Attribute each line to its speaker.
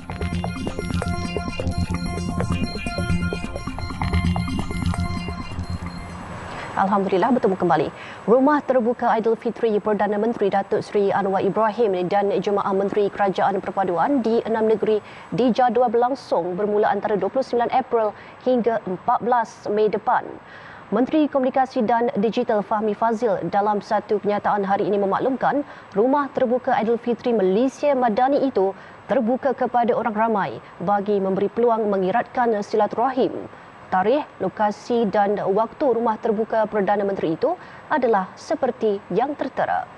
Speaker 1: Alhamdulillah bertemu kembali. Rumah terbuka Aidilfitri Perdana Menteri Datuk Seri Anwar Ibrahim dan Jemaah Menteri Kerajaan Perpaduan di 6 negeri dijadual berlangsung bermula antara 29 April hingga 14 Mei depan. Menteri Komunikasi dan Digital Fahmi Fazil dalam satu kenyataan hari ini memaklumkan Rumah Terbuka Aidilfitri Malaysia Madani itu terbuka kepada orang ramai bagi memberi peluang mengiratkan silaturahim. Tarikh, lokasi dan waktu Rumah Terbuka Perdana Menteri itu adalah seperti yang tertera.